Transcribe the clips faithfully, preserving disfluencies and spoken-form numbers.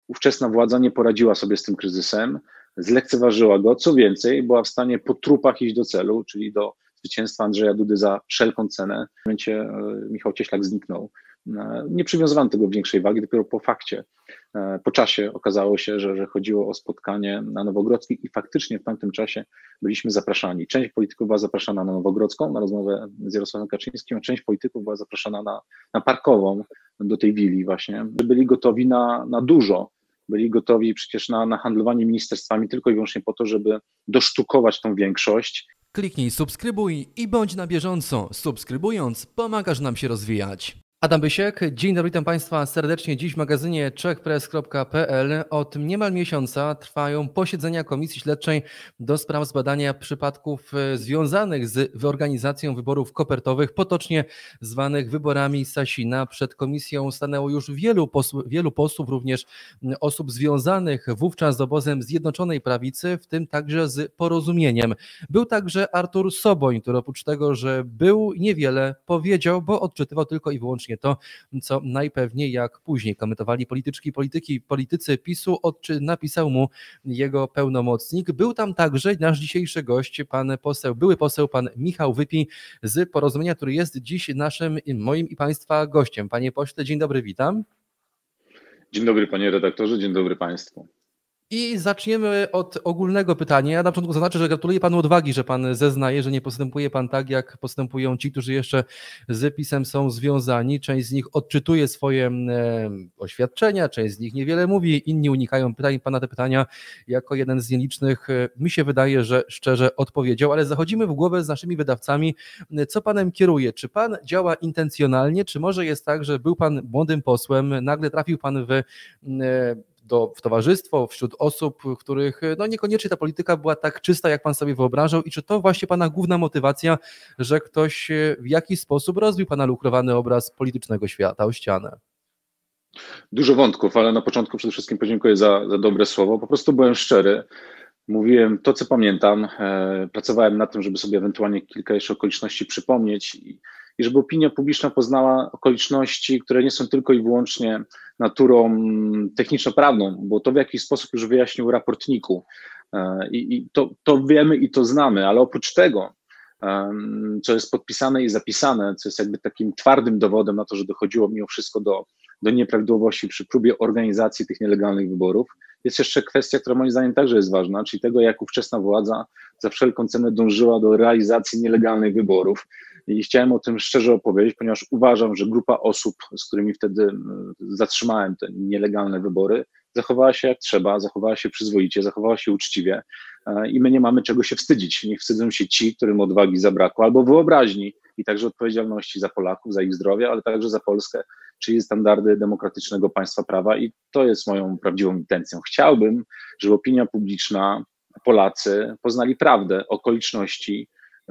ówczesna władza nie poradziła sobie z tym kryzysem, zlekceważyła go, co więcej, była w stanie po trupach iść do celu, czyli do zwycięstwa Andrzeja Dudy za wszelką cenę. W momencie Michał Cieślak zniknął. Nie przywiązywano tego większej wagi, dopiero po fakcie. Po czasie okazało się, że, że chodziło o spotkanie na Nowogrodzkiej i faktycznie w tamtym czasie byliśmy zapraszani. Część polityków była zapraszana na Nowogrodzką, na rozmowę z Jarosławem Kaczyńskim, a część polityków była zapraszana na, na Parkową, do tej willi właśnie. Byli gotowi na, na dużo. Byli gotowi przecież na, na handlowanie ministerstwami tylko i wyłącznie po to, żeby dosztukować tą większość. Kliknij subskrybuj i bądź na bieżąco. Subskrybując pomagasz nam się rozwijać. Adam Bysiek, dzień dobry, witam Państwa serdecznie. Dziś w magazynie czech press kropka p l od niemal miesiąca trwają posiedzenia Komisji Śledczej do spraw zbadania przypadków związanych z organizacją wyborów kopertowych, potocznie zwanych wyborami Sasina. Przed komisją stanęło już wielu posłów, wielu posłów, również osób związanych wówczas z obozem Zjednoczonej Prawicy, w tym także z Porozumieniem. Był także Artur Soboń, który oprócz tego, że był, niewiele powiedział, bo odczytywał tylko i wyłącznie to, co najpewniej, jak później komentowali polityczki, polityki, politycy PiSu, czy napisał mu jego pełnomocnik. Był tam także nasz dzisiejszy gość, pan poseł, były poseł, pan Michał Wypij z Porozumienia, który jest dziś naszym, moim i Państwa gościem. Panie pośle, dzień dobry, witam. Dzień dobry panie redaktorze, dzień dobry państwu. I zaczniemy od ogólnego pytania. Ja na początku zaznaczę, że gratuluję panu odwagi, że pan zeznaje, że nie postępuje pan tak, jak postępują ci, którzy jeszcze z PiS-em są związani. Część z nich odczytuje swoje e, oświadczenia, część z nich niewiele mówi, inni unikają pytań. Pan na te pytania jako jeden z nielicznych, e, mi się wydaje, że szczerze odpowiedział, ale zachodzimy w głowę z naszymi wydawcami. Co panem kieruje? Czy pan działa intencjonalnie, czy może jest tak, że był pan młodym posłem, nagle trafił pan w... E, Do, w towarzystwo, wśród osób, w których no niekoniecznie ta polityka była tak czysta, jak pan sobie wyobrażał, i czy to właśnie pana główna motywacja, że ktoś w jakiś sposób rozbił pana lukrowany obraz politycznego świata o ścianę? Dużo wątków, ale na początku przede wszystkim podziękuję za, za dobre słowo. Po prostu byłem szczery. Mówiłem to, co pamiętam. E, pracowałem nad tym, żeby sobie ewentualnie kilka jeszcze okoliczności przypomnieć i, i żeby opinia publiczna poznała okoliczności, które nie są tylko i wyłącznie naturą techniczno-prawną, bo to w jakiś sposób już wyjaśnił raport niku. E, I, i to, to wiemy i to znamy, ale oprócz tego, e, co jest podpisane i zapisane, co jest jakby takim twardym dowodem na to, że dochodziło mimo wszystko do, do nieprawidłowości przy próbie organizacji tych nielegalnych wyborów, jest jeszcze kwestia, która moim zdaniem także jest ważna, czyli tego, jak ówczesna władza za wszelką cenę dążyła do realizacji nielegalnych wyborów. I chciałem o tym szczerze opowiedzieć, ponieważ uważam, że grupa osób, z którymi wtedy zatrzymałem te nielegalne wybory, zachowała się jak trzeba, zachowała się przyzwoicie, zachowała się uczciwie i my nie mamy czego się wstydzić. Niech wstydzą się ci, którym odwagi zabrakło, albo wyobraźni i także odpowiedzialności za Polaków, za ich zdrowie, ale także za Polskę, czyli standardy demokratycznego państwa prawa, i to jest moją prawdziwą intencją. Chciałbym, żeby opinia publiczna, Polacy poznali prawdę, okoliczności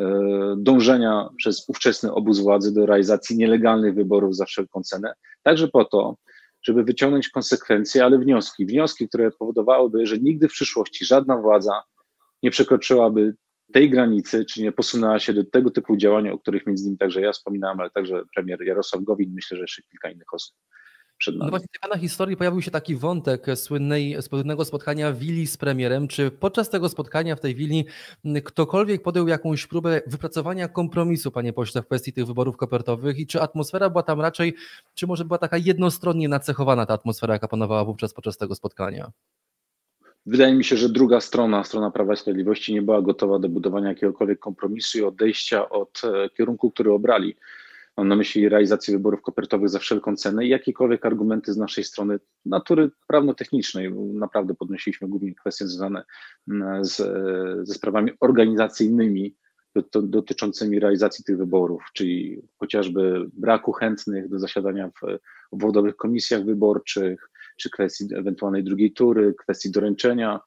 dążenia przez ówczesny obóz władzy do realizacji nielegalnych wyborów za wszelką cenę, także po to, żeby wyciągnąć konsekwencje, ale wnioski, wnioski, które powodowałyby, że nigdy w przyszłości żadna władza nie przekroczyłaby tej granicy, czy nie posunęła się do tego typu działań, o których między innymi także ja wspominałem, ale także premier Jarosław Gowin, myślę, że jeszcze kilka innych osób przed nami. No właśnie w pana historii pojawił się taki wątek słynnej, słynnego spotkania willi z premierem. Czy podczas tego spotkania w tej willi ktokolwiek podjął jakąś próbę wypracowania kompromisu, panie pośle, w kwestii tych wyborów kopertowych, i czy atmosfera była tam raczej, czy może była taka jednostronnie nacechowana ta atmosfera, jaka panowała wówczas podczas tego spotkania? Wydaje mi się, że druga strona, strona Prawa i Sprawiedliwości, nie była gotowa do budowania jakiegokolwiek kompromisu i odejścia od kierunku, który obrali. Mam na myśli realizację wyborów kopertowych za wszelką cenę i jakiekolwiek argumenty z naszej strony natury prawno-technicznej. Naprawdę podnosiliśmy głównie kwestie związane z, ze sprawami organizacyjnymi dotyczącymi realizacji tych wyborów, czyli chociażby braku chętnych do zasiadania w obwodowych komisjach wyborczych, czy kwestii ewentualnej drugiej tury, kwestii doręczenia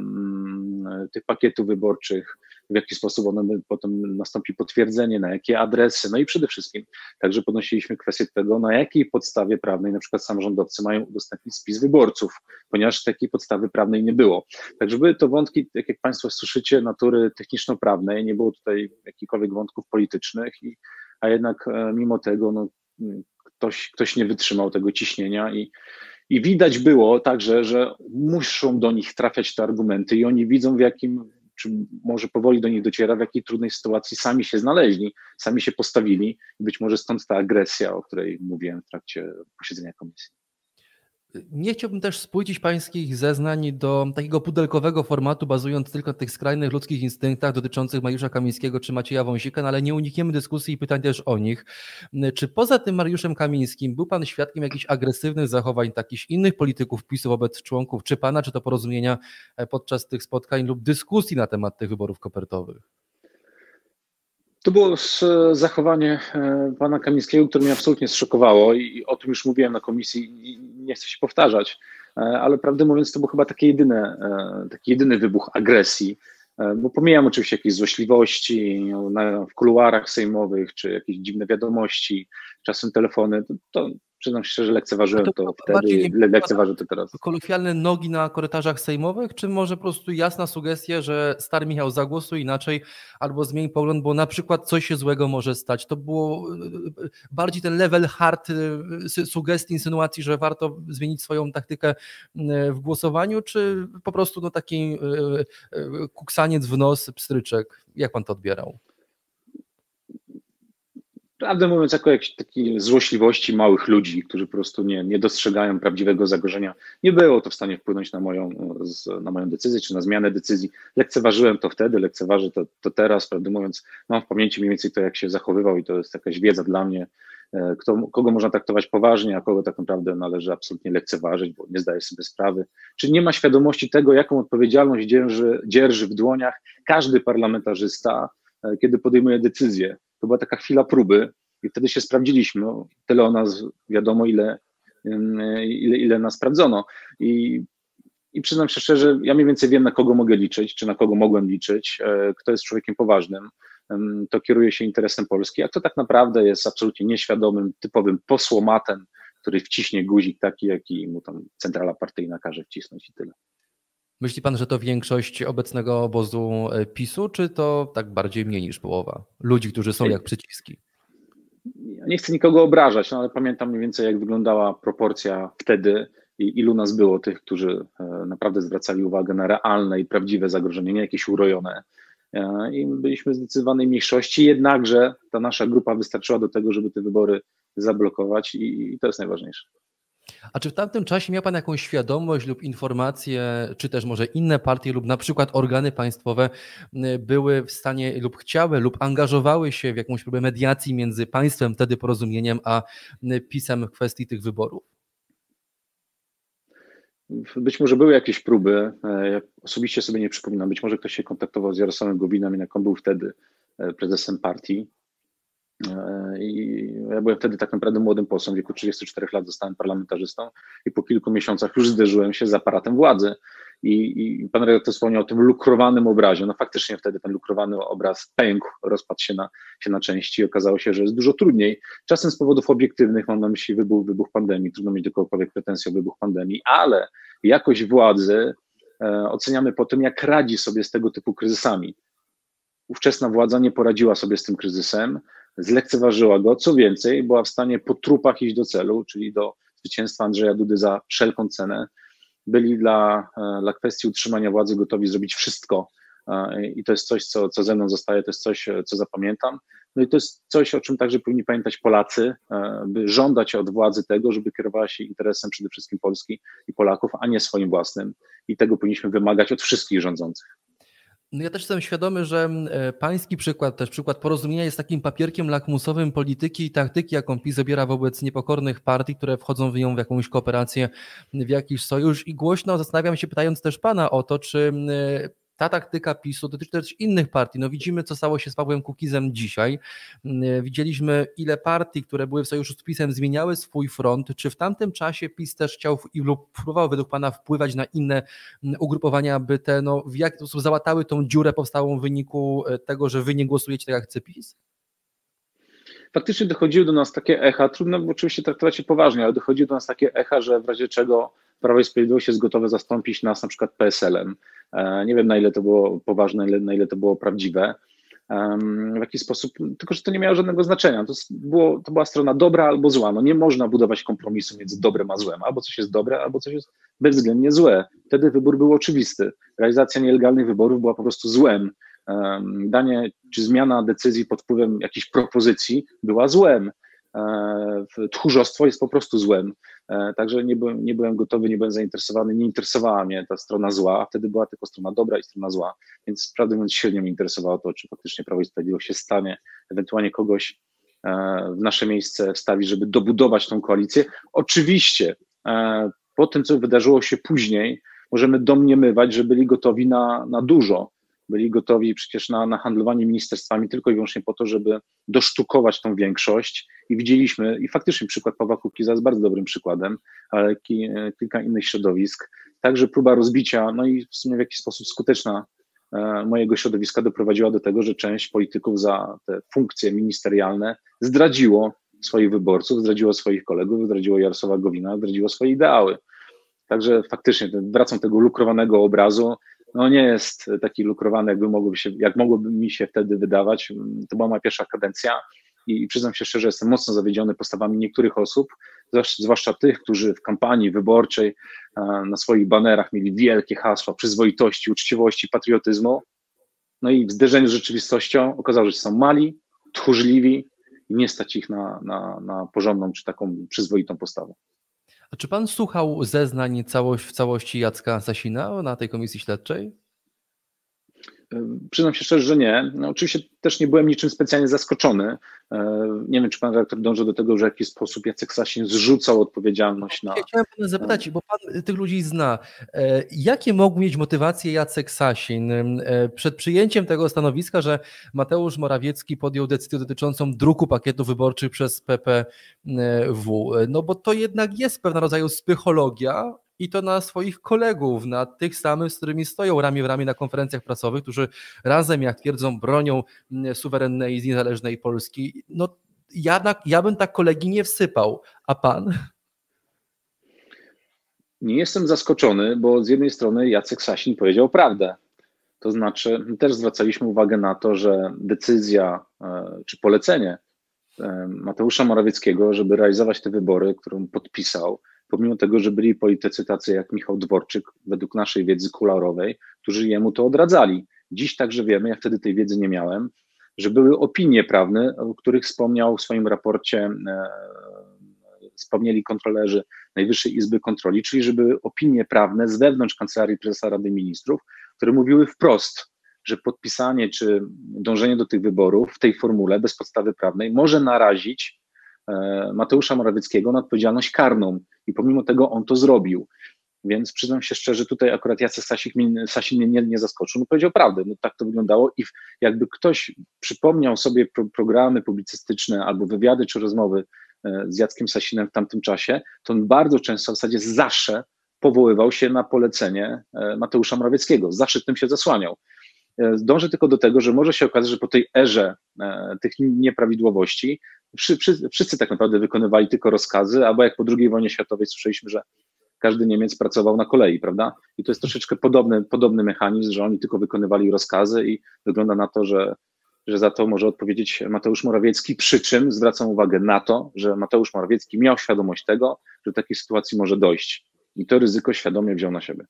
um, tych pakietów wyborczych, w jaki sposób one, potem nastąpi potwierdzenie, na jakie adresy, no i przede wszystkim także podnosiliśmy kwestię tego, na jakiej podstawie prawnej na przykład samorządowcy mają udostępnić spis wyborców, ponieważ takiej podstawy prawnej nie było. Także były to wątki, tak jak Państwo słyszycie, natury techniczno-prawnej, nie było tutaj jakichkolwiek wątków politycznych, i, a jednak mimo tego no, ktoś, ktoś nie wytrzymał tego ciśnienia i I widać było także, że muszą do nich trafiać te argumenty i oni widzą, w jakim, czy może powoli do nich dociera, w jakiej trudnej sytuacji sami się znaleźli, sami się postawili. Być może stąd ta agresja, o której mówiłem w trakcie posiedzenia komisji. Nie chciałbym też spłycić pańskich zeznań do takiego pudelkowego formatu, bazując tylko na tych skrajnych ludzkich instynktach dotyczących Mariusza Kamińskiego czy Macieja Wąsika, no ale nie unikniemy dyskusji i pytań też o nich. Czy poza tym Mariuszem Kamińskim był pan świadkiem jakichś agresywnych zachowań takich innych polityków PiS-u wobec członków czy pana, czy to porozumienia podczas tych spotkań lub dyskusji na temat tych wyborów kopertowych? To było zachowanie pana Kamińskiego, które mnie absolutnie zszokowało i o tym już mówiłem na komisji i nie chcę się powtarzać, ale prawdę mówiąc to był chyba taki jedyny, taki jedyny wybuch agresji, bo pomijam oczywiście jakieś złośliwości w kuluarach sejmowych, czy jakieś dziwne wiadomości, czasem telefony, to, to przyznam się szczerze, lekceważyłem to, to wtedy i lekceważę to teraz. Kolokwialne nogi na korytarzach sejmowych, czy może po prostu jasna sugestia, że stary Michał, zagłosuj inaczej albo zmień pogląd, bo na przykład coś się złego może stać. To było bardziej ten level hard sugestii, insynuacji, że warto zmienić swoją taktykę w głosowaniu, czy po prostu no taki kuksaniec w nos, pstryczek? Jak pan to odbierał? Prawdę mówiąc, jako jakieś takie złośliwości małych ludzi, którzy po prostu nie, nie dostrzegają prawdziwego zagrożenia. Nie było to w stanie wpłynąć na moją, na moją decyzję, czy na zmianę decyzji. Lekceważyłem to wtedy, lekceważę to, to teraz. Prawdę mówiąc, mam w pamięci mniej więcej to, jak się zachowywał i to jest jakaś wiedza dla mnie, kto, kogo można traktować poważnie, a kogo tak naprawdę należy absolutnie lekceważyć, bo nie zdaje sobie sprawy. Czy nie ma świadomości tego, jaką odpowiedzialność dzierży, dzierży w dłoniach każdy parlamentarzysta, kiedy podejmuje decyzję. To była taka chwila próby i wtedy się sprawdziliśmy. No, tyle o nas wiadomo, ile, ile, ile nas sprawdzono. I, I przyznam się szczerze, ja mniej więcej wiem, na kogo mogę liczyć, czy na kogo mogłem liczyć, kto jest człowiekiem poważnym, to kieruje się interesem Polski, a kto tak naprawdę jest absolutnie nieświadomym, typowym posłomatem, który wciśnie guzik taki, jaki mu tam centrala partyjna każe wcisnąć i tyle. Myśli pan, że to większość obecnego obozu PiS-u, czy to tak bardziej mniej niż połowa ludzi, którzy są jak przyciski? Ja nie chcę nikogo obrażać, no ale pamiętam mniej więcej, jak wyglądała proporcja wtedy i ilu nas było tych, którzy naprawdę zwracali uwagę na realne i prawdziwe zagrożenie, nie jakieś urojone. I byliśmy w zdecydowanej mniejszości, jednakże ta nasza grupa wystarczyła do tego, żeby te wybory zablokować i to jest najważniejsze. A czy w tamtym czasie miał pan jakąś świadomość lub informację, czy też może inne partie lub na przykład organy państwowe były w stanie lub chciały lub angażowały się w jakąś próbę mediacji między państwem, wtedy Porozumieniem, a PiS-em w kwestii tych wyborów? Być może były jakieś próby, ja osobiście sobie nie przypominam, być może ktoś się kontaktował z Jarosławem Gowinem, jak on był wtedy prezesem partii. I ja byłem wtedy tak naprawdę młodym posłem, w wieku trzydziestu czterech lat zostałem parlamentarzystą i po kilku miesiącach już zderzyłem się z aparatem władzy. I, i pan redaktor wspomniał o tym lukrowanym obrazie. No faktycznie wtedy ten lukrowany obraz pękł, rozpadł się na, się na części i okazało się, że jest dużo trudniej. Czasem z powodów obiektywnych, mam na myśli wybuch, wybuch pandemii, trudno mieć do kogokolwiek pretensje o wybuch pandemii, ale jakość władzy e, oceniamy po tym, jak radzi sobie z tego typu kryzysami. Ówczesna władza nie poradziła sobie z tym kryzysem, zlekceważyła go, co więcej, była w stanie po trupach iść do celu, czyli do zwycięstwa Andrzeja Dudy za wszelką cenę. Byli dla, dla kwestii utrzymania władzy gotowi zrobić wszystko i to jest coś, co, co ze mną zostaje, to jest coś, co zapamiętam. No i to jest coś, o czym także powinni pamiętać Polacy, by żądać od władzy tego, żeby kierowała się interesem przede wszystkim Polski i Polaków, a nie swoim własnym. I tego powinniśmy wymagać od wszystkich rządzących. No ja też jestem świadomy, że pański przykład, też przykład Porozumienia jest takim papierkiem lakmusowym polityki i taktyki, jaką PiS zabiera wobec niepokornych partii, które wchodzą w nią w jakąś kooperację, w jakiś sojusz. I głośno zastanawiam się, pytając też pana o to, czy ta taktyka PiS-u dotyczy też innych partii. No widzimy, co stało się z Pawłem Kukizem dzisiaj. Widzieliśmy, ile partii, które były w sojuszu z PiS-em, zmieniały swój front. Czy w tamtym czasie PiS też chciał lub próbował według pana wpływać na inne ugrupowania, aby te no, w jaki sposób załatały tą dziurę powstałą w wyniku tego, że wy nie głosujecie tak jak chce PiS? Faktycznie dochodziły do nas takie echa, trudno oczywiście traktować je poważnie, ale dochodziły do nas takie echa, że w razie czego Prawo i Sprawiedliwość jest gotowe zastąpić nas na przykład P S L-em. Nie wiem, na ile to było poważne, na ile to było prawdziwe. w jakiś sposób, tylko że to nie miało żadnego znaczenia. To, było, to była strona dobra albo zła. No nie można budować kompromisu między dobrem a złem. Albo coś jest dobre, albo coś jest bezwzględnie złe. Wtedy wybór był oczywisty. Realizacja nielegalnych wyborów była po prostu złem. Danie czy zmiana decyzji pod wpływem jakichś propozycji była złem. Tchórzostwo jest po prostu złem. Także nie byłem, nie byłem gotowy, nie byłem zainteresowany, nie interesowała mnie ta strona zła, a wtedy była tylko strona dobra i strona zła, więc prawdę mówiąc średnio mnie interesowało to, czy faktycznie Prawo i Sprawiedliwość się stanie, ewentualnie kogoś w nasze miejsce wstawi, żeby dobudować tą koalicję. Oczywiście po tym, co wydarzyło się później, możemy domniemywać, że byli gotowi na, na dużo, byli gotowi przecież na, na handlowanie ministerstwami tylko i wyłącznie po to, żeby dosztukować tą większość i widzieliśmy, i faktycznie przykład Pawła Kukiza jest bardzo dobrym przykładem, ale ki, kilka innych środowisk, także próba rozbicia, no i w sumie w jakiś sposób skuteczna e, mojego środowiska doprowadziła do tego, że część polityków za te funkcje ministerialne zdradziło swoich wyborców, zdradziło swoich kolegów, zdradziło Jarosława Gowina, zdradziło swoje ideały. Także faktycznie wracam do tego lukrowanego obrazu, no nie jest taki lukrowany, jakby mogłoby się, jak mogłoby mi się wtedy wydawać. To była moja pierwsza kadencja i, i przyznam się szczerze, jestem mocno zawiedziony postawami niektórych osób, zwłaszcza tych, którzy w kampanii wyborczej na swoich banerach mieli wielkie hasła przyzwoitości, uczciwości, patriotyzmu. No i w zderzeniu z rzeczywistością okazało się, że są mali, tchórzliwi i nie stać ich na, na, na porządną czy taką przyzwoitą postawę. A czy pan słuchał zeznań całość, w całości Jacka Sasina na tej komisji śledczej? Przyznam się szczerze, że nie. No, oczywiście też nie byłem niczym specjalnie zaskoczony. Nie wiem, czy pan redaktor dąży do tego, że w jakiś sposób Jacek Sasin zrzucał odpowiedzialność na... Chciałem pana zapytać, bo pan tych ludzi zna. Jakie mógł mieć motywacje Jacek Sasin przed przyjęciem tego stanowiska, że Mateusz Morawiecki podjął decyzję dotyczącą druku pakietów wyborczych przez P P W? No bo to jednak jest pewnego rodzaju psychologia, i to na swoich kolegów, na tych samych, z którymi stoją ramię w ramię na konferencjach prasowych, którzy razem, jak twierdzą, bronią suwerennej i niezależnej Polski. No ja, ja bym tak kolegi nie wsypał, a pan? Nie jestem zaskoczony, bo z jednej strony Jacek Sasin powiedział prawdę. To znaczy też zwracaliśmy uwagę na to, że decyzja czy polecenie Mateusza Morawieckiego, żeby realizować te wybory, którą podpisał, pomimo tego, że byli politycy tacy jak Michał Dworczyk, według naszej wiedzy kuluarowej, którzy jemu to odradzali. Dziś także wiemy, ja wtedy tej wiedzy nie miałem, że były opinie prawne, o których wspomniał w swoim raporcie, e, wspomnieli kontrolerzy Najwyższej Izby Kontroli, czyli że były opinie prawne z wewnątrz Kancelarii Prezesa Rady Ministrów, które mówiły wprost, że podpisanie czy dążenie do tych wyborów w tej formule bez podstawy prawnej może narazić Mateusza Morawieckiego na odpowiedzialność karną i pomimo tego on to zrobił. Więc przyznam się szczerze, tutaj akurat Jacek Sasin mnie nie, nie zaskoczył, no powiedział prawdę, no tak to wyglądało i jakby ktoś przypomniał sobie pro, programy publicystyczne albo wywiady czy rozmowy z Jackiem Sasinem w tamtym czasie, to on bardzo często w zasadzie zawsze powoływał się na polecenie Mateusza Morawieckiego, zawsze tym się zasłaniał. Dążę tylko do tego, że może się okazać, że po tej erze tych nieprawidłowości wszyscy, wszyscy tak naprawdę wykonywali tylko rozkazy, albo jak po drugiej wojnie światowej słyszeliśmy, że każdy Niemiec pracował na kolei, prawda? I to jest troszeczkę podobny, podobny mechanizm, że oni tylko wykonywali rozkazy i wygląda na to, że, że za to może odpowiedzieć Mateusz Morawiecki, przy czym zwracam uwagę na to, że Mateusz Morawiecki miał świadomość tego, że do takiej sytuacji może dojść i to ryzyko świadomie wziął na siebie.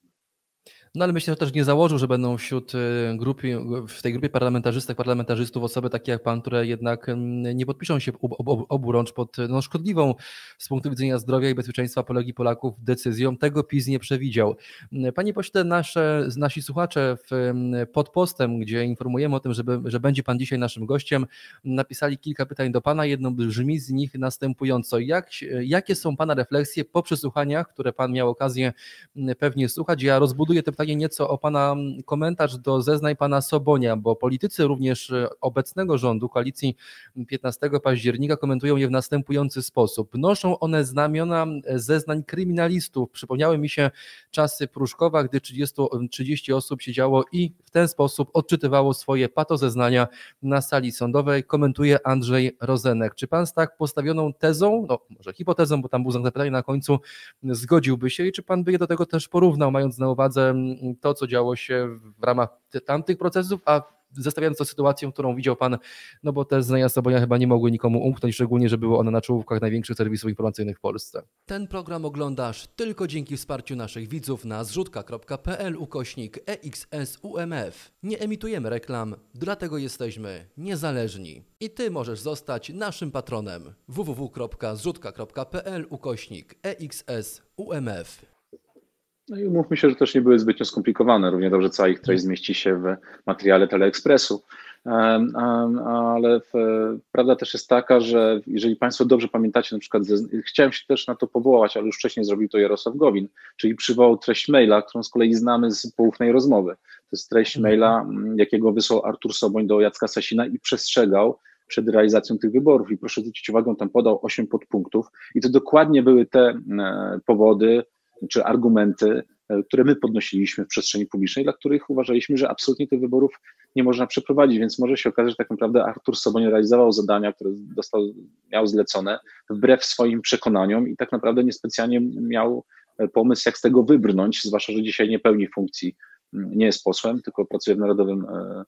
No ale myślę, że też nie założył, że będą wśród grupy, w tej grupie parlamentarzystek, parlamentarzystów osoby takie jak pan, które jednak nie podpiszą się ob, ob, obu rącz pod no, szkodliwą z punktu widzenia zdrowia i bezpieczeństwa Polek i Polaków decyzją. Tego PiS nie przewidział. Panie pośle, nasze, nasi słuchacze w, pod postem, gdzie informujemy o tym, żeby, że będzie pan dzisiaj naszym gościem, napisali kilka pytań do pana. Jedno brzmi z nich następująco. Jak, jakie są pana refleksje po przesłuchaniach, które pan miał okazję pewnie słuchać? Ja rozbuduję te pytanie nieco o pana komentarz do zeznań pana Sobonia, bo politycy również obecnego rządu, koalicji piętnastego października komentują je w następujący sposób. Noszą one znamiona zeznań kryminalistów. Przypomniały mi się czasy Pruszkowa, gdy trzydzieści, trzydzieści osób siedziało i w ten sposób odczytywało swoje patozeznania na sali sądowej. Komentuje Andrzej Rozenek. Czy pan z tak postawioną tezą, no może hipotezą, bo tam był znak zapytania na końcu, zgodziłby się i czy pan by je do tego też porównał, mając na uwadze to, co działo się w ramach tamtych procesów, a zestawiając to z sytuacją, którą widział pan, no bo te znania Sobonia chyba nie mogły nikomu umknąć, szczególnie, że były one na czołówkach największych serwisów informacyjnych w Polsce. Ten program oglądasz tylko dzięki wsparciu naszych widzów na zrzutka.pl ukośnik E X S U M F. Nie emitujemy reklam, dlatego jesteśmy niezależni. I ty możesz zostać naszym patronem. w w w kropka zrzutka kropka p l ukośnik E X S U M F. No i umówmy się, że też nie były zbytnio skomplikowane. Równie dobrze cała ich treść zmieści się w materiale Teleekspresu. Ale prawda też jest taka, że jeżeli Państwo dobrze pamiętacie, na przykład chciałem się też na to powołać, ale już wcześniej zrobił to Jarosław Gowin, czyli przywołał treść maila, którą z kolei znamy z poufnej rozmowy. To jest treść maila, jakiego wysłał Artur Soboń do Jacka Sasina i przestrzegał przed realizacją tych wyborów. I proszę zwrócić uwagę, on tam podał osiem podpunktów i to dokładnie były te powody czy argumenty, które my podnosiliśmy w przestrzeni publicznej, dla których uważaliśmy, że absolutnie tych wyborów nie można przeprowadzić, więc może się okazać, że tak naprawdę Artur Soboń realizował zadania, które dostał, miał zlecone wbrew swoim przekonaniom i tak naprawdę niespecjalnie miał pomysł, jak z tego wybrnąć, zwłaszcza, że dzisiaj nie pełni funkcji, nie jest posłem, tylko pracuje w Narodowym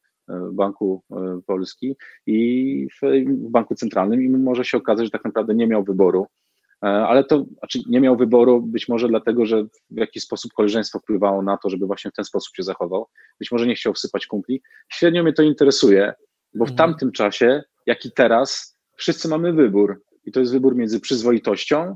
Banku Polskim i w Banku Centralnym i może się okazać, że tak naprawdę nie miał wyboru. Ale to znaczy nie miał wyboru być może dlatego, że w jakiś sposób koleżeństwo wpływało na to, żeby właśnie w ten sposób się zachował. Być może nie chciał wsypać kumpli. Średnio mnie to interesuje, bo w tamtym czasie, jak i teraz, wszyscy mamy wybór. I to jest wybór między przyzwoitością,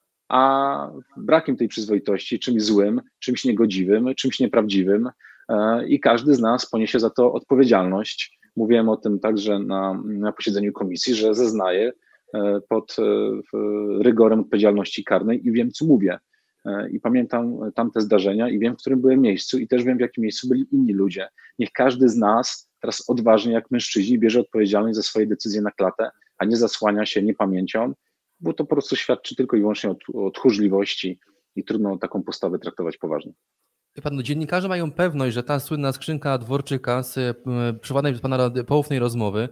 a brakiem tej przyzwoitości, czymś złym, czymś niegodziwym, czymś nieprawdziwym. I każdy z nas poniesie za to odpowiedzialność. Mówiłem o tym także na, na posiedzeniu komisji, że zeznaję pod rygorem odpowiedzialności karnej i wiem, co mówię. I pamiętam tamte zdarzenia i wiem, w którym byłem miejscu i też wiem, w jakim miejscu byli inni ludzie. Niech każdy z nas teraz odważnie, jak mężczyźni, bierze odpowiedzialność za swoje decyzje na klatę, a nie zasłania się niepamięcią, bo to po prostu świadczy tylko i wyłącznie o, o tchórzliwości i trudno taką postawę traktować poważnie. Wie pan, no, dziennikarze mają pewność, że ta słynna skrzynka Dworczyka z przywołanej przez pana poufnej rozmowy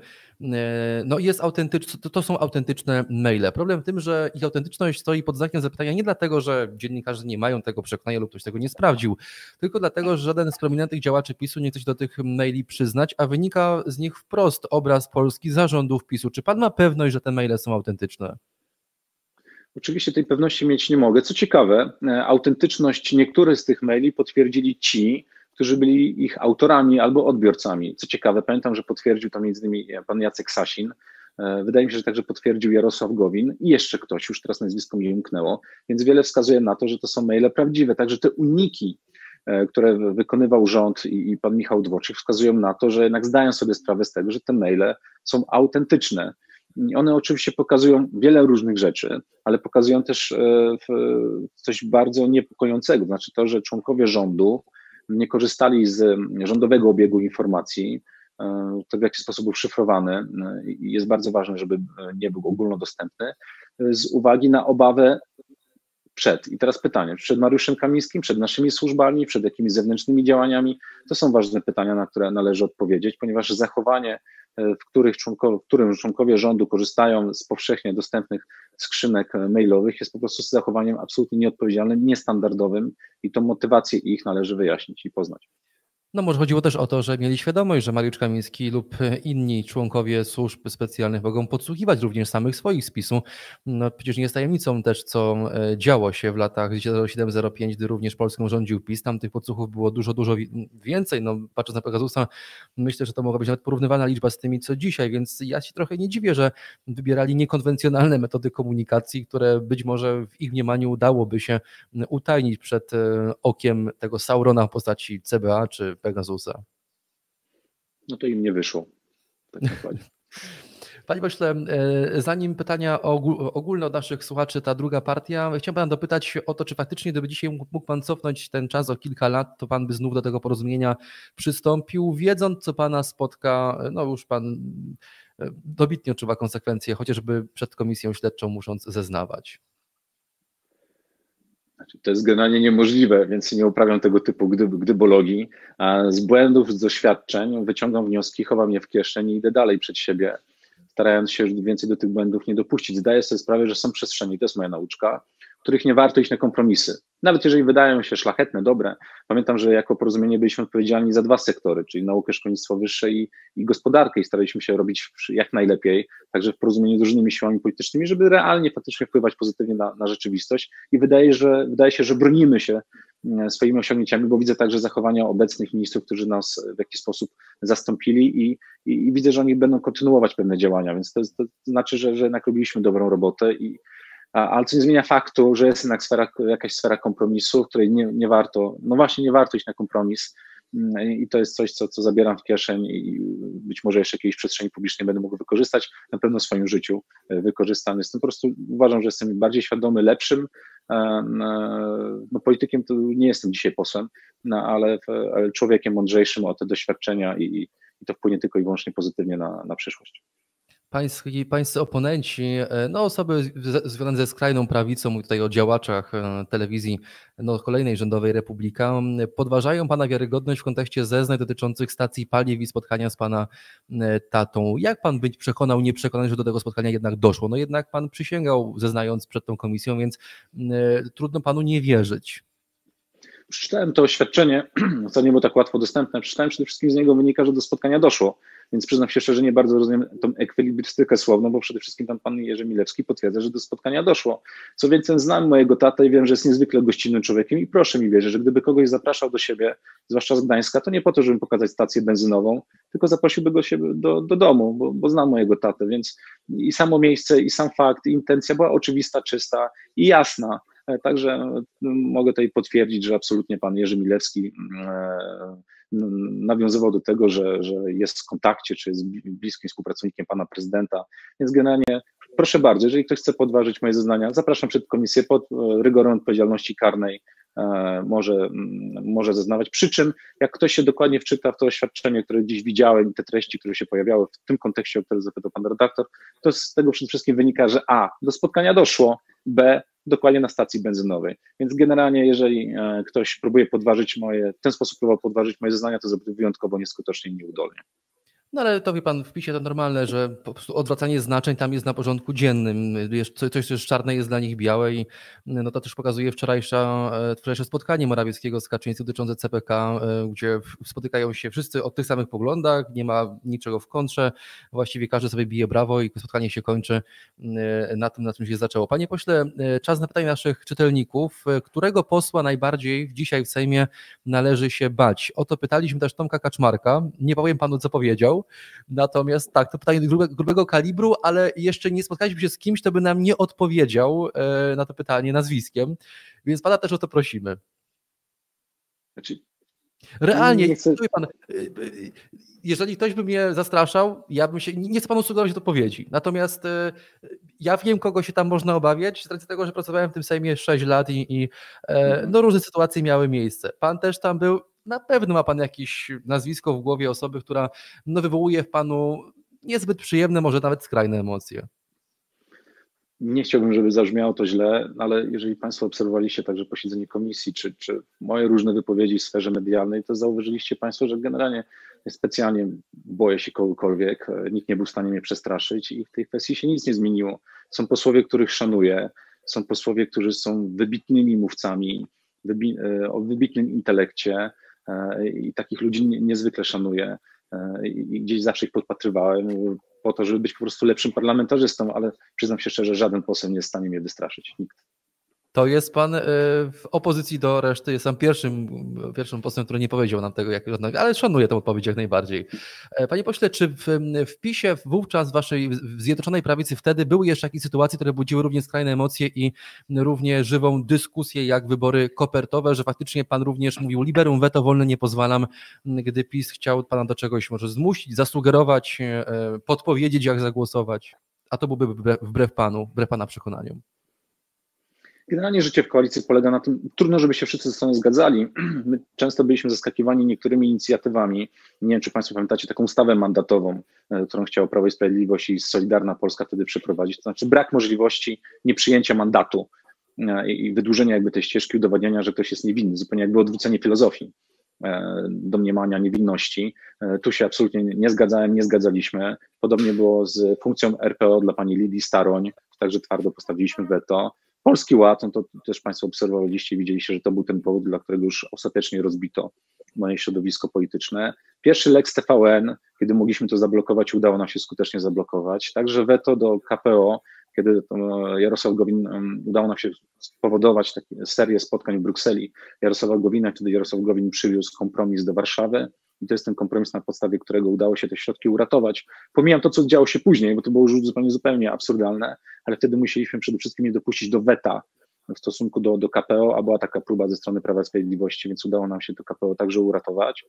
no jest autentyczna, to, to są autentyczne maile. Problem w tym, że ich autentyczność stoi pod znakiem zapytania nie dlatego, że dziennikarze nie mają tego przekonania lub ktoś tego nie sprawdził, tylko dlatego, że żaden z prominentnych działaczy PiSu nie chce się do tych maili przyznać, a wynika z nich wprost obraz Polski zarządów PiSu. Czy pan ma pewność, że te maile są autentyczne? Oczywiście tej pewności mieć nie mogę. Co ciekawe, autentyczność niektórych z tych maili potwierdzili ci, którzy byli ich autorami albo odbiorcami. Co ciekawe, pamiętam, że potwierdził to między innymi pan Jacek Sasin. Wydaje mi się, że także potwierdził Jarosław Gowin i jeszcze ktoś, już teraz nazwisko mi umknęło, więc wiele wskazuje na to, że to są maile prawdziwe. Także te uniki, które wykonywał rząd i, i pan Michał Dworczyk, wskazują na to, że jednak zdają sobie sprawę z tego, że te maile są autentyczne. One oczywiście pokazują wiele różnych rzeczy, ale pokazują też coś bardzo niepokojącego, znaczy to, że członkowie rządu nie korzystali z rządowego obiegu informacji, to w jaki sposób był szyfrowany i jest bardzo ważne, żeby nie był ogólnodostępny, z uwagi na obawę przed. I teraz pytanie, przed Mariuszem Kamińskim, przed naszymi służbami, przed jakimiś zewnętrznymi działaniami? To są ważne pytania, na które należy odpowiedzieć, ponieważ zachowanie, w, których członkowie, w którym członkowie rządu korzystają z powszechnie dostępnych skrzynek mailowych, jest po prostu zachowaniem absolutnie nieodpowiedzialnym, niestandardowym i tą motywację ich należy wyjaśnić i poznać. No może chodziło też o to, że mieli świadomość, że Mariusz Kamiński lub inni członkowie służb specjalnych mogą podsłuchiwać również samych swoich z PiSu. No przecież nie jest tajemnicą też, co działo się w latach zero siedem zero pięć, gdy również Polską rządził PiS. Tam tych podsłuchów było dużo, dużo więcej. No patrząc na Pegasusa, myślę, że to mogła być nawet porównywalna liczba z tymi, co dzisiaj, więc ja się trochę nie dziwię, że wybierali niekonwencjonalne metody komunikacji, które być może w ich mniemaniu udałoby się utajnić przed okiem tego Saurona w postaci C B A czy Pegasusa. No to im nie wyszło. Tak naprawdę. Panie pośle, zanim pytania ogólne od naszych słuchaczy, ta druga partia, chciałem pana dopytać o to, czy faktycznie gdyby dzisiaj mógł pan cofnąć ten czas o kilka lat, to pan by znów do tego porozumienia przystąpił, wiedząc, co pana spotka, no już pan dobitnie odczuwa konsekwencje, chociażby przed komisją śledczą musząc zeznawać. To jest generalnie niemożliwe, więc nie uprawiam tego typu gdyby, gdybologii. Z błędów, z doświadczeń wyciągam wnioski, chowam je w kieszeni i idę dalej przed siebie, starając się już więcej do tych błędów nie dopuścić. Zdaję sobie sprawę, że są przestrzenie, to jest moja nauczka, których nie warto iść na kompromisy. Nawet jeżeli wydają się szlachetne, dobre. Pamiętam, że jako Porozumienie byliśmy odpowiedzialni za dwa sektory, czyli naukę, szkolnictwo wyższe i, i gospodarkę i staraliśmy się robić jak najlepiej, także w porozumieniu z różnymi siłami politycznymi, żeby realnie faktycznie wpływać pozytywnie na, na rzeczywistość i wydaje, że, wydaje się, że bronimy się swoimi osiągnięciami, bo widzę także zachowania obecnych ministrów, którzy nas w jakiś sposób zastąpili i, i, i widzę, że oni będą kontynuować pewne działania, więc to, to znaczy, że, że jednak robiliśmy dobrą robotę, i, a, ale co nie zmienia faktu, że jest jednak sfera, jakaś sfera kompromisu, w której nie, nie warto, no właśnie nie warto iść na kompromis i to jest coś, co, co zabieram w kieszeń i być może jeszcze jakiejś przestrzeni publicznej będę mógł wykorzystać, na pewno w swoim życiu wykorzystam. Jestem po prostu, uważam, że jestem bardziej świadomy, lepszym, no politykiem to nie jestem dzisiaj posłem, no ale, ale człowiekiem mądrzejszym o te doświadczenia i, i to wpłynie tylko i wyłącznie pozytywnie na, na przyszłość. Pański, pańscy oponenci, no osoby związane ze skrajną prawicą, mówię tutaj o działaczach telewizji no, kolejnej rządowej Republika, podważają pana wiarygodność w kontekście zeznań dotyczących stacji paliw i spotkania z pana tatą. Jak pan być przekonał, nie przekonany, że do tego spotkania jednak doszło? No jednak pan przysięgał, zeznając przed tą komisją, więc trudno panu nie wierzyć. Przeczytałem to oświadczenie, co nie było tak łatwo dostępne. Przeczytałem, przede wszystkim z niego wynika, że do spotkania doszło, więc przyznam się szczerze, nie bardzo rozumiem tą ekwilibrystykę słowną, bo przede wszystkim tam pan Jerzy Milewski potwierdza, że do spotkania doszło. Co więcej, znam mojego tatę i wiem, że jest niezwykle gościnnym człowiekiem i proszę mi wierzyć, że gdyby kogoś zapraszał do siebie, zwłaszcza z Gdańska, to nie po to, żeby pokazać stację benzynową, tylko zaprosiłby go siebie do, do domu, bo, bo znam mojego tatę, więc i samo miejsce, i sam fakt, i intencja była oczywista, czysta i jasna. Także mogę tutaj potwierdzić, że absolutnie pan Jerzy Milewski nawiązywał do tego, że, że jest w kontakcie, czy jest bliskim współpracownikiem pana prezydenta, więc generalnie proszę bardzo, jeżeli ktoś chce podważyć moje zeznania, zapraszam przed komisję pod rygorem odpowiedzialności karnej, może, może zeznawać, przy czym jak ktoś się dokładnie wczyta w to oświadczenie, które dziś widziałem i te treści, które się pojawiały w tym kontekście, o którym zapytał pan redaktor, to z tego przede wszystkim wynika, że a, do spotkania doszło, b, dokładnie na stacji benzynowej. Więc generalnie, jeżeli ktoś próbuje podważyć moje, w ten sposób próbował podważyć moje zeznania, to zrobił wyjątkowo nieskutecznie i nieudolnie. No ale to wie pan, w PiSie to normalne, że po prostu odwracanie znaczeń tam jest na porządku dziennym. Coś, co jest czarne, jest dla nich białe i no to też pokazuje wczorajsze, wczorajsze spotkanie Morawieckiego z Kaczyńskim dotyczące C P K, gdzie spotykają się wszyscy o tych samych poglądach, nie ma niczego w kontrze, właściwie każdy sobie bije brawo i spotkanie się kończy na tym, na czym się zaczęło. Panie pośle, czas na pytanie naszych czytelników. Którego posła najbardziej dzisiaj w Sejmie należy się bać? O to pytaliśmy też Tomka Kaczmarka. Nie powiem panu, co powiedział. Natomiast tak, to pytanie grubego, grubego kalibru, ale jeszcze nie spotkaliśmy się z kimś, kto by nam nie odpowiedział na to pytanie nazwiskiem, więc pana też o to prosimy. Znaczy, realnie, nie chcę... pan, jeżeli ktoś by mnie zastraszał, ja bym się, nie chcę panu sugerować odpowiedzi, natomiast ja wiem, kogo się tam można obawiać, z racji tego, że pracowałem w tym Sejmie sześć lat i, i no, różne sytuacje miały miejsce. Pan też tam był. Na pewno ma pan jakieś nazwisko w głowie osoby, która no, wywołuje w panu niezbyt przyjemne, może nawet skrajne emocje. Nie chciałbym, żeby zabrzmiało to źle, ale jeżeli państwo obserwowaliście także posiedzenie komisji, czy, czy moje różne wypowiedzi w sferze medialnej, to zauważyliście państwo, że generalnie specjalnie boję się kogokolwiek, nikt nie był w stanie mnie przestraszyć i w tej kwestii się nic nie zmieniło. Są posłowie, których szanuję, są posłowie, którzy są wybitnymi mówcami, wybi o wybitnym intelekcie, i takich ludzi niezwykle szanuję i gdzieś zawsze ich podpatrywałem po to, żeby być po prostu lepszym parlamentarzystą, ale przyznam się szczerze, żaden poseł nie jest w stanie mnie wystraszyć. Nikt. To jest pan w opozycji do reszty, jest pan pierwszym, pierwszym posłem, który nie powiedział nam tego, jak, ale szanuję tę odpowiedź jak najbardziej. Panie pośle, czy w, w PiSie wówczas w waszej w Zjednoczonej Prawicy wtedy były jeszcze jakieś sytuacje, które budziły również skrajne emocje i równie żywą dyskusję jak wybory kopertowe, że faktycznie pan również mówił liberum veto, wolne nie pozwalam, gdy PiS chciał pana do czegoś może zmusić, zasugerować, podpowiedzieć jak zagłosować, a to byłby wbrew, wbrew panu, wbrew pana przekonaniom? Generalnie życie w koalicji polega na tym, trudno, żeby się wszyscy ze sobą zgadzali. My często byliśmy zaskakiwani niektórymi inicjatywami. Nie wiem, czy państwo pamiętacie taką ustawę mandatową, którą chciało Prawo i Sprawiedliwość i Solidarna Polska wtedy przeprowadzić. To znaczy brak możliwości nieprzyjęcia mandatu i wydłużenia jakby tej ścieżki udowadniania, że ktoś jest niewinny. Zupełnie jakby odwrócenie filozofii domniemania niewinności. Tu się absolutnie nie zgadzałem, nie zgadzaliśmy. Podobnie było z funkcją R P O dla pani Lidii Staroń, także twardo postawiliśmy weto. Polski Ład, no to też Państwo obserwowaliście i widzieliście, że to był ten powód, dla którego już ostatecznie rozbito moje środowisko polityczne. Pierwszy Lex T V N, kiedy mogliśmy to zablokować, udało nam się skutecznie zablokować. Także weto do K P O, kiedy Jarosław Gowin, udało nam się spowodować taką serię spotkań w Brukseli Jarosława Gowina, wtedy Jarosław Gowin przywiózł kompromis do Warszawy i to jest ten kompromis, na podstawie którego udało się te środki uratować. Pomijam to, co działo się później, bo to było już zupełnie, zupełnie absurdalne, ale wtedy musieliśmy przede wszystkim nie dopuścić do weta w stosunku do, do K P O, a była taka próba ze strony Prawa i Sprawiedliwości, więc udało nam się to K P O także uratować.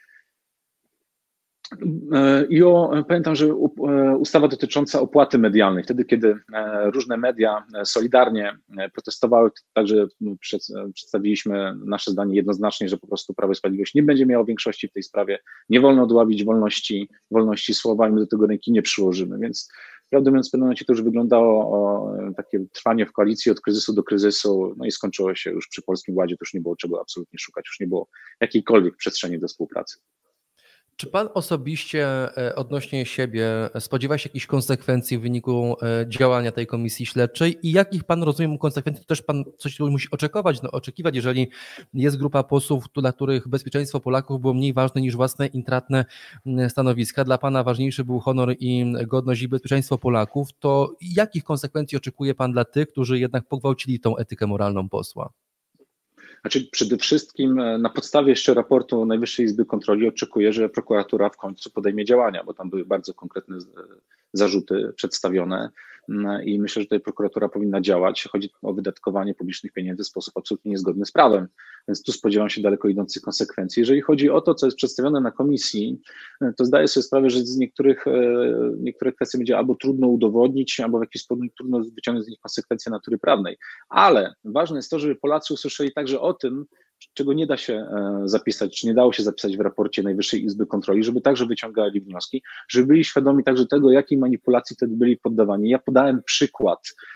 I o, pamiętam, że ustawa dotycząca opłaty medialnej, wtedy kiedy różne media solidarnie protestowały, także przedstawiliśmy nasze zdanie jednoznacznie, że po prostu Prawo i Sprawiedliwość nie będzie miało większości w tej sprawie, nie wolno dławić wolności, wolności słowa i my do tego ręki nie przyłożymy, więc prawdę mówiąc, w pewnym momencie to już wyglądało o takie trwanie w koalicji od kryzysu do kryzysu, no i skończyło się już przy Polskim Ładzie, to już nie było czego absolutnie szukać, już nie było jakiejkolwiek przestrzeni do współpracy. Czy pan osobiście odnośnie siebie spodziewa się jakichś konsekwencji w wyniku działania tej komisji śledczej i jakich pan, rozumiem, konsekwencji też pan coś musi oczekiwać, no, oczekiwać, jeżeli jest grupa posłów, dla których bezpieczeństwo Polaków było mniej ważne niż własne intratne stanowiska, dla pana ważniejszy był honor i godność i bezpieczeństwo Polaków, to jakich konsekwencji oczekuje pan dla tych, którzy jednak pogwałcili tą etykę moralną posła? Znaczy przede wszystkim na podstawie jeszcze raportu Najwyższej Izby Kontroli oczekuję, że prokuratura w końcu podejmie działania, bo tam były bardzo konkretne zarzuty przedstawione i myślę, że tutaj prokuratura powinna działać. Chodzi o wydatkowanie publicznych pieniędzy w sposób absolutnie niezgodny z prawem, więc tu spodziewam się daleko idących konsekwencji. Jeżeli chodzi o to, co jest przedstawione na komisji, to zdaję sobie sprawę, że z niektórych, niektóre kwestie będzie albo trudno udowodnić, albo w jakiś sposób trudno wyciągnąć z nich konsekwencje natury prawnej, ale ważne jest to, żeby Polacy usłyszeli także o tym, czego nie da się zapisać, czy nie dało się zapisać w raporcie Najwyższej Izby Kontroli, żeby także wyciągali wnioski, żeby byli świadomi także tego, jakiej manipulacji wtedy byli poddawani. Ja podałem przykład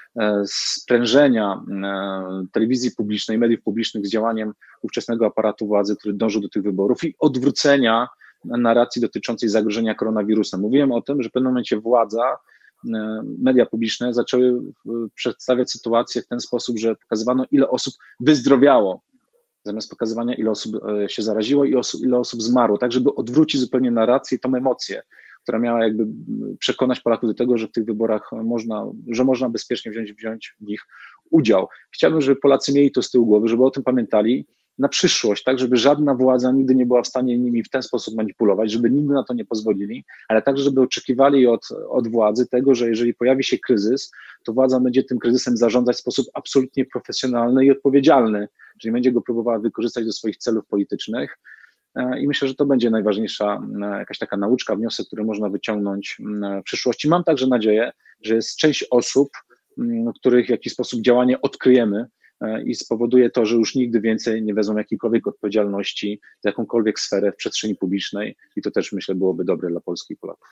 sprężenia telewizji publicznej, mediów publicznych z działaniem ówczesnego aparatu władzy, który dążył do tych wyborów i odwrócenia narracji dotyczącej zagrożenia koronawirusem. Mówiłem o tym, że w pewnym momencie władza, media publiczne zaczęły przedstawiać sytuację w ten sposób, że pokazywano, ile osób wyzdrowiało, zamiast pokazywania, ile osób się zaraziło i osób, ile osób zmarło, tak żeby odwrócić zupełnie narrację i tą emocję, która miała jakby przekonać Polaków do tego, że w tych wyborach można, że można bezpiecznie wziąć, wziąć w nich udział. Chciałbym, żeby Polacy mieli to z tyłu głowy, żeby o tym pamiętali na przyszłość, tak żeby żadna władza nigdy nie była w stanie nimi w ten sposób manipulować, żeby nigdy na to nie pozwolili, ale także żeby oczekiwali od, od władzy tego, że jeżeli pojawi się kryzys, to władza będzie tym kryzysem zarządzać w sposób absolutnie profesjonalny i odpowiedzialny, że nie będzie go próbowała wykorzystać do swoich celów politycznych. I myślę, że to będzie najważniejsza jakaś taka nauczka, wniosek, który można wyciągnąć w przyszłości. Mam także nadzieję, że jest część osób, których w jakiś sposób działanie odkryjemy i spowoduje to, że już nigdy więcej nie wezmą jakiejkolwiek odpowiedzialności za jakąkolwiek sferę w przestrzeni publicznej i to też, myślę, byłoby dobre dla Polski i Polaków.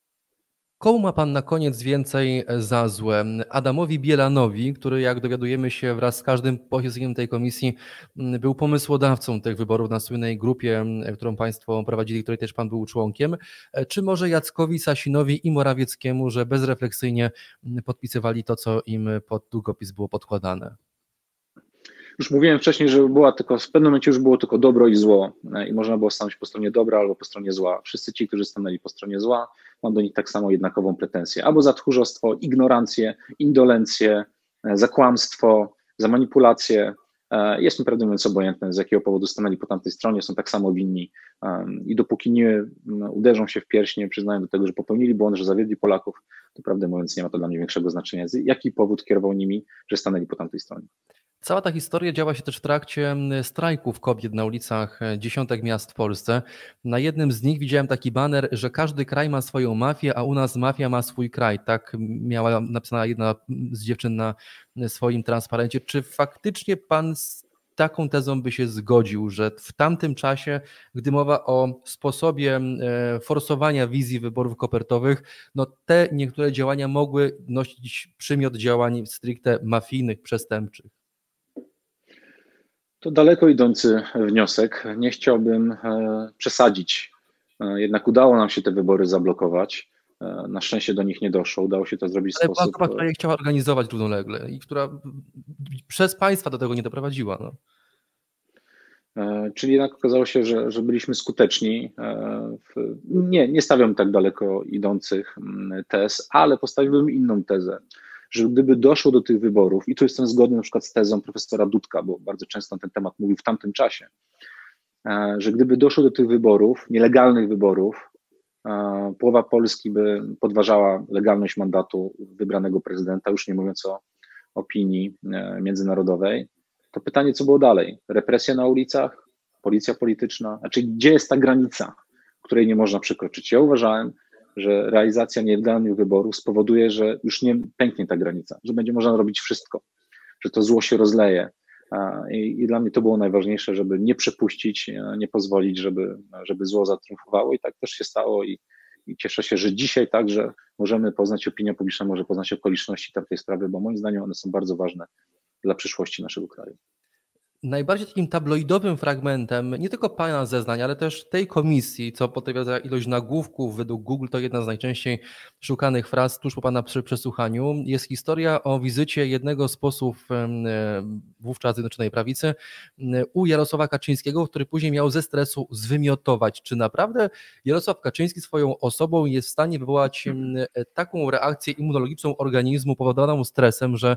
Komu ma pan na koniec więcej za złe? Adamowi Bielanowi, który, jak dowiadujemy się, wraz z każdym posiedzeniem tej komisji był pomysłodawcą tych wyborów na słynnej grupie, którą państwo prowadzili, której też pan był członkiem, czy może Jackowi Sasinowi i Morawieckiemu, że bezrefleksyjnie podpisywali to, co im pod długopis było podkładane? Już mówiłem wcześniej, że była tylko, w pewnym momencie już było tylko dobro i zło i można było stanąć po stronie dobra albo po stronie zła. Wszyscy ci, którzy stanęli po stronie zła, mam do nich tak samo jednakową pretensję. Albo za tchórzostwo, ignorancję, indolencję, za kłamstwo, za manipulację. Jest mi, prawdę mówiąc, obojętne, z jakiego powodu stanęli po tamtej stronie, są tak samo winni i dopóki nie uderzą się w pierś, nie przyznają do tego, że popełnili błąd, że zawiedli Polaków, to prawdę mówiąc nie ma to dla mnie większego znaczenia. Jaki powód kierował nimi, że stanęli po tamtej stronie? Cała ta historia działa się też w trakcie strajków kobiet na ulicach dziesiątek miast w Polsce. Na jednym z nich widziałem taki baner, że każdy kraj ma swoją mafię, a u nas mafia ma swój kraj. Tak miała napisana jedna z dziewczyn na swoim transparencie. Czy faktycznie pan z taką tezą by się zgodził, że w tamtym czasie, gdy mowa o sposobie forsowania wizji wyborów kopertowych, no te niektóre działania mogły nosić przymiot działań stricte mafijnych, przestępczych? To daleko idący wniosek. Nie chciałbym przesadzić. Jednak udało nam się te wybory zablokować. Na szczęście do nich nie doszło, udało się to zrobić w Ale była sposób... grupa, która je chciała organizować równolegle i która przez państwa do tego nie doprowadziła. No. Czyli jednak okazało się, że, że byliśmy skuteczni. W, nie, nie stawiam tak daleko idących tez, ale postawiłbym inną tezę, że gdyby doszło do tych wyborów, i tu jestem zgodny na przykład z tezą profesora Dudka, bo bardzo często na ten temat mówił w tamtym czasie, że gdyby doszło do tych wyborów, nielegalnych wyborów, połowa Polski by podważała legalność mandatu wybranego prezydenta, już nie mówiąc o opinii międzynarodowej, to pytanie, co było dalej? Represja na ulicach, policja polityczna, znaczy gdzie jest ta granica, której nie można przekroczyć? Ja uważałem, że realizacja nielegalnych wyborów spowoduje, że już nie pęknie ta granica, że będzie można robić wszystko, że to zło się rozleje. I, i dla mnie to było najważniejsze, żeby nie przepuścić, nie pozwolić, żeby, żeby zło zatriumfowało i tak też się stało i, i cieszę się, że dzisiaj także możemy poznać, opinia publiczna może poznać okoliczności tamtej sprawy, bo moim zdaniem one są bardzo ważne dla przyszłości naszego kraju. Najbardziej takim tabloidowym fragmentem nie tylko pana zeznań, ale też tej komisji, co potwierdza ilość nagłówków według Google, to jedna z najczęściej szukanych fraz tuż po pana przesłuchaniu, jest historia o wizycie jednego z posłów wówczas Zjednoczonej Prawicy u Jarosława Kaczyńskiego, który później miał ze stresu zwymiotować. Czy naprawdę Jarosław Kaczyński swoją osobą jest w stanie wywołać taką reakcję immunologiczną organizmu powodowaną stresem, że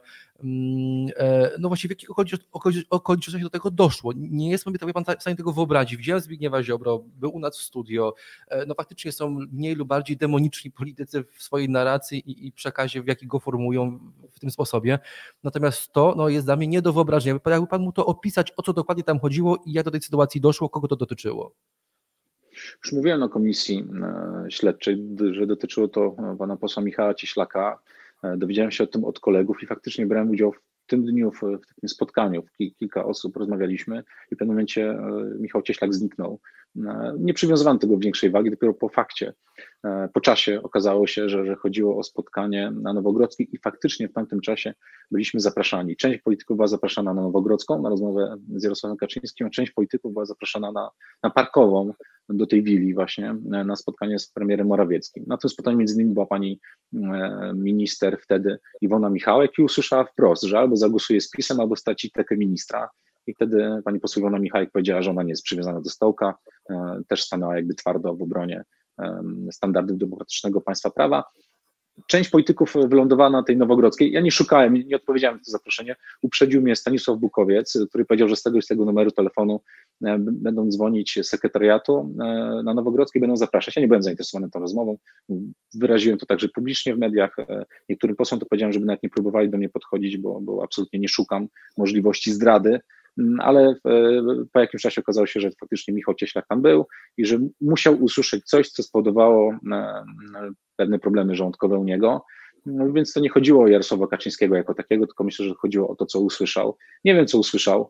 no właściwie w jakich okolicznościach do tego doszło? Nie jest sobie pan w stanie tego wyobrazić. Widziałem Zbigniewa Ziobro, był u nas w studio. No faktycznie są mniej lub bardziej demoniczni politycy w swojej narracji i, i przekazie, w jaki go formują w tym sposobie. Natomiast to no, jest dla mnie nie do wyobrażenia. Jakby pan mógł to opisać, o co dokładnie tam chodziło i jak do tej sytuacji doszło, kogo to dotyczyło? Już mówiłem na komisji śledczej, że dotyczyło to pana posła Michała Cieślaka. Dowiedziałem się o tym od kolegów i faktycznie brałem udział w tym dniu w, w takim spotkaniu. Kilka osób rozmawialiśmy i w pewnym momencie Michał Cieślak zniknął. Nie przywiązywałem tego większej wagi, dopiero po fakcie. Po czasie okazało się, że, że chodziło o spotkanie na Nowogrodzkiej i faktycznie w tamtym czasie byliśmy zapraszani. Część polityków była zapraszana na Nowogrodzką, na rozmowę z Jarosławem Kaczyńskim, a część polityków była zapraszana na, na Parkową, do tej willi właśnie, na spotkanie z premierem Morawieckim. Na tym spotkaniu między innymi była pani minister wtedy Iwona Michałek i usłyszała wprost, że albo zagłosuje z PiS-em, albo straci tekę ministra. I wtedy pani poseł Iwona Michałek powiedziała, że ona nie jest przywiązana do stołka, też stanęła jakby twardo w obronie standardów demokratycznego państwa prawa. Część polityków wylądowała na tej Nowogrodzkiej. Ja nie szukałem, nie odpowiedziałem na to zaproszenie. Uprzedził mnie Stanisław Bukowiec, który powiedział, że z tego i z tego numeru telefonu będą dzwonić z sekretariatu na Nowogrodzkiej, będą zapraszać. Ja nie byłem zainteresowany tą rozmową. Wyraziłem to także publicznie w mediach. Niektórym posłom to powiedziałem, żeby nawet nie próbowali do mnie podchodzić, bo, bo absolutnie nie szukam możliwości zdrady. Ale po jakimś czasie okazało się, że faktycznie Michał Cieślak tam był i że musiał usłyszeć coś, co spowodowało pewne problemy żołądkowe u niego, no, więc to nie chodziło o Jarosława Kaczyńskiego jako takiego, tylko myślę, że chodziło o to, co usłyszał. Nie wiem, co usłyszał,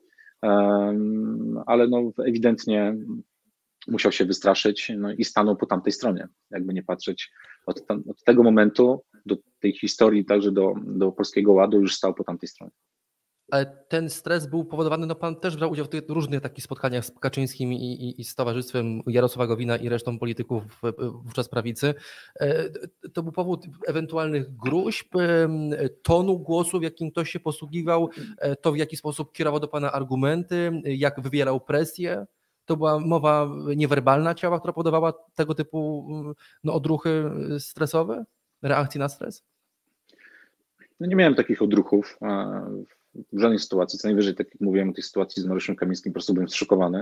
ale no ewidentnie musiał się wystraszyć, no i stanął po tamtej stronie, jakby nie patrzeć. Od, tam, od tego momentu do tej historii, także do, do Polskiego Ładu już stał po tamtej stronie. Ale ten stres był powodowany, no pan też brał udział w tych różnych takich spotkaniach z Kaczyńskim i, i, i z towarzystwem Jarosława Gowina i resztą polityków wówczas prawicy. To był powód ewentualnych gruźb, tonu głosu, w jakim ktoś się posługiwał, to w jaki sposób kierował do pana argumenty, jak wywierał presję. To była mowa niewerbalna ciała, która powodowała tego typu no, odruchy stresowe, reakcje na stres? No nie miałem takich odruchów w żadnej sytuacji, co najwyżej, tak jak mówiłem o tej sytuacji z Mariuszem Kamińskim, po prostu byłem zszokowany,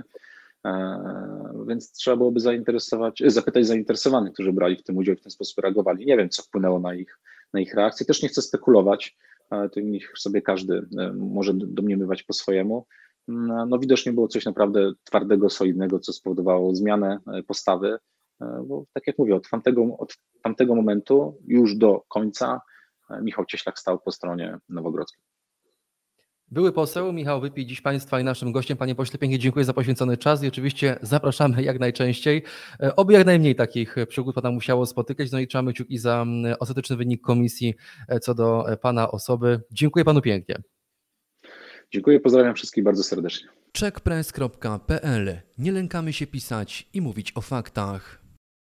więc trzeba byłoby zainteresować, zapytać zainteresowanych, którzy brali w tym udział i w ten sposób reagowali. Nie wiem, co wpłynęło na ich, na ich reakcję, też nie chcę spekulować, to niech sobie każdy może domniemywać po swojemu. No widocznie było coś naprawdę twardego, solidnego, co spowodowało zmianę postawy, bo tak jak mówię, od tamtego, od tamtego momentu już do końca Michał Cieślak stał po stronie Nowogrodzkiej. Były poseł Michał Wypij dziś Państwa i naszym gościem. Panie pośle, pięknie dziękuję za poświęcony czas i oczywiście zapraszamy jak najczęściej. Oby jak najmniej takich przygód Pana musiało spotykać. No i trzymamy kciuki za ostateczny wynik komisji co do Pana osoby. Dziękuję Panu pięknie. Dziękuję, pozdrawiam wszystkich bardzo serdecznie. czek press kropka p l. Nie lękamy się pisać i mówić o faktach.